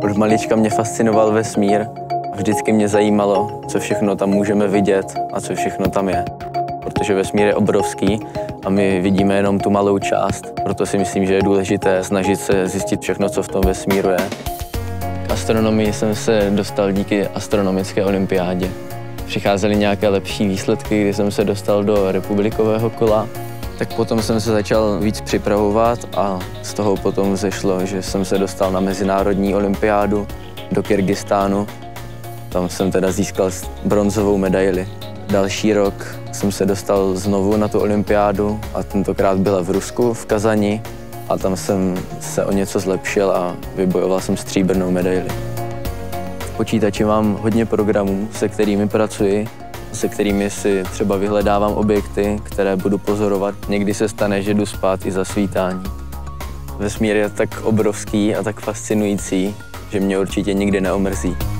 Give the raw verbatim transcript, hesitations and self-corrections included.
Od malička mě fascinoval vesmír a vždycky mě zajímalo, co všechno tam můžeme vidět a co všechno tam je. Protože vesmír je obrovský a my vidíme jenom tu malou část, proto si myslím, že je důležité snažit se zjistit všechno, co v tom vesmíru je. K astronomii jsem se dostal díky astronomické olympiádě. Přicházely nějaké lepší výsledky, kdy jsem se dostal do republikového kola. Tak potom jsem se začal víc připravovat a z toho potom vzešlo, že jsem se dostal na mezinárodní olympiádu do Kyrgyzstánu. Tam jsem teda získal bronzovou medaili. Další rok jsem se dostal znovu na tu olympiádu a tentokrát byla v Rusku, v Kazani. A tam jsem se o něco zlepšil a vybojoval jsem stříbrnou medaili. V počítači mám hodně programů, se kterými pracuji, se kterými si třeba vyhledávám objekty, které budu pozorovat. Někdy se stane, že jdu spát i za svítání. Vesmír je tak obrovský a tak fascinující, že mě určitě nikdy neomrzí.